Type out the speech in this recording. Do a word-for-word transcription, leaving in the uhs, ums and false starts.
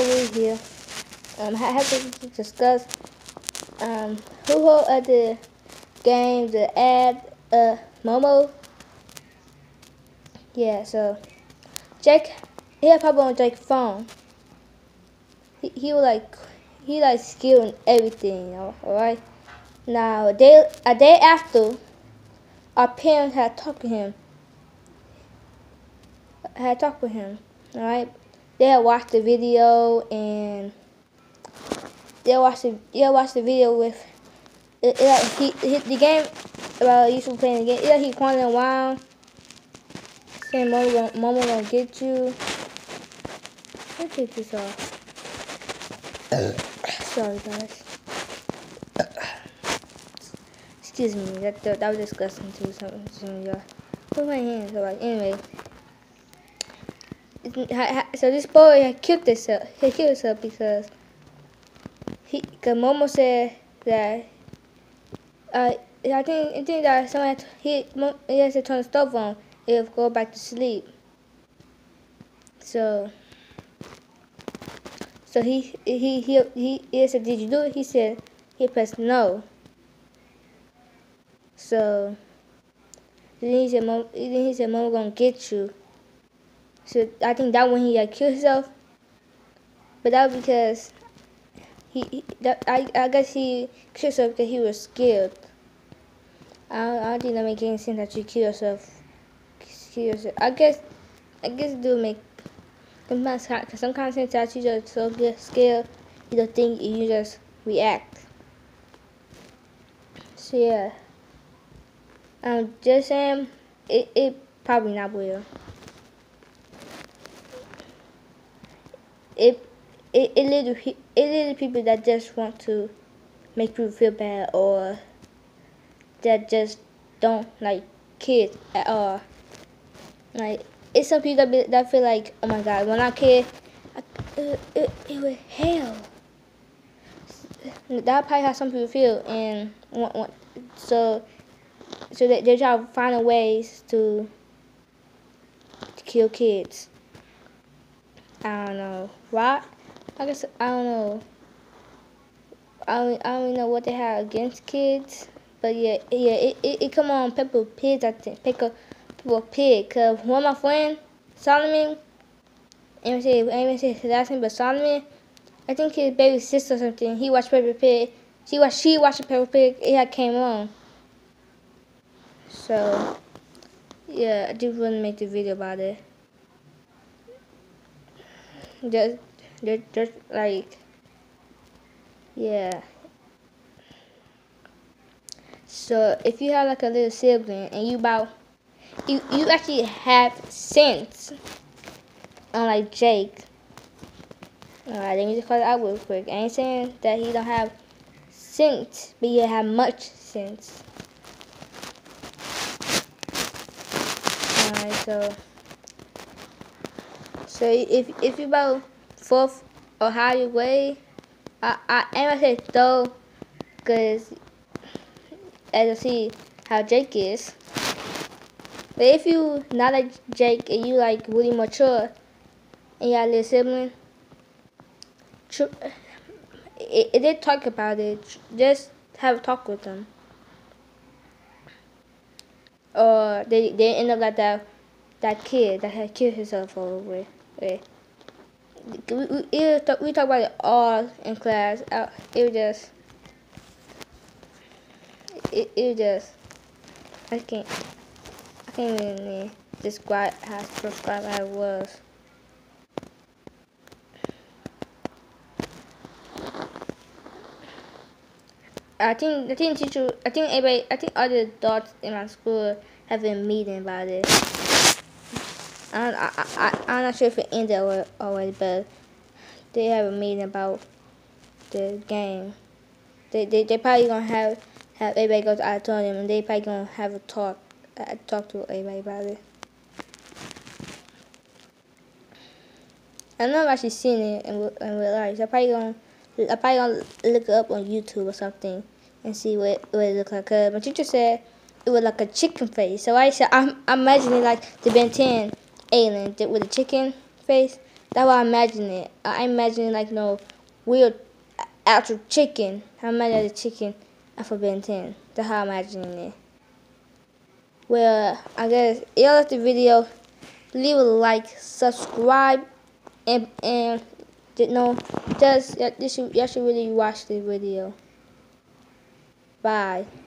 over here. Um, I have to discuss um who hold at the game, the ad, uh, Momo. Yeah, so Jake, he had probably on Jake's phone. He he was like he like skilled in everything, you know. All right. Now a day a day after, our parents had talked to him. Had talked with him. All right. They had watched the video and they watched the they watched the video with it, it like he, he the game about used to playing the game. It like he crawling around saying Momo gonna, Momo gonna get you. Let me take this off. Sorry guys. Excuse me, that that, that was disgusting too. Some some of y'all. Put my hands alright. Anyway, so this boy had killed himself. He killed himself because he, cause Momo said that. Uh, I think I think that someone he he has to turn the stove on. He'll go back to sleep. So so he he he he, he said, "Did you do it?" He said he pressed no. So then he said, "Mom," then he said, "Mom gonna get you." So I think that when he had killed himself, but that was because he, he that I I guess he killed himself because he was scared. I don't, I don't think that makes any sense that you kill yourself. Kill yourself. I guess I guess it do make sometimes cause sometimes that you just so get scared you don't think you just react. So yeah. Um just saying it it probably not will. It it it little it little people that just want to make people feel bad or that just don't like kids at all. Like it's some people that, be, that feel like, oh my God, when I'm a kid, I, it, it, it was hell. That probably how some people feel, and want, want, so so they they try to find ways to, to kill kids. I don't know why. I guess I don't know. I don't I don't know what they have against kids. But yeah, yeah, it, it, it come on Peppa Pig, I think. Peppa, Peppa Pig. Cause one of my friends, Solomon, I even say, I even say his last name, but Solomon, I think his baby sister or something, he watched Peppa Pig. She watched, she watched Peppa Pig, it had came on. So, yeah, I just want to make the video about it. Just, just, just like, yeah. So if you have like a little sibling and you about you you actually have sense, unlike Jake. Alright, let me just call it out real quick. I ain't saying that he don't have sense, but you have much sense. Alright, so so if if you about fourth or higher grade, I I ain't gonna say though, cause as you see how Jake is. But if you not like Jake and you like really mature and you got a little sibling, it, it did talk about it. Just have a talk with them. Or they they end up like that that kid that had killed himself all the way. We we, we, we talk about it all in class. It was just it, it was just I can't I can't even describe how to describe how it was. I think I think teacher I think everybody I think other adults in my school have a meeting about it. I I I I'm not sure if it ended already, but they have a meeting about the game. They they they probably gonna have have everybody go to the auditorium and they probably gonna have a talk uh, talk to everybody about it. I know I've actually seen it in, in real life. So I'm probably gonna I'm probably gonna look it up on YouTube or something and see what what it looks like. Cause my teacher said it was like a chicken face. So I said I'm I'm imagining like the Ben ten alien with a chicken face. That's what I imagine it. I imagine like no real actual chicken. I imagine the chicken for Ben ten. That's how I'm imagining it. Well, I guess if you like the video, leave a like, subscribe, and and you know, just you should you should really watch the video. Bye.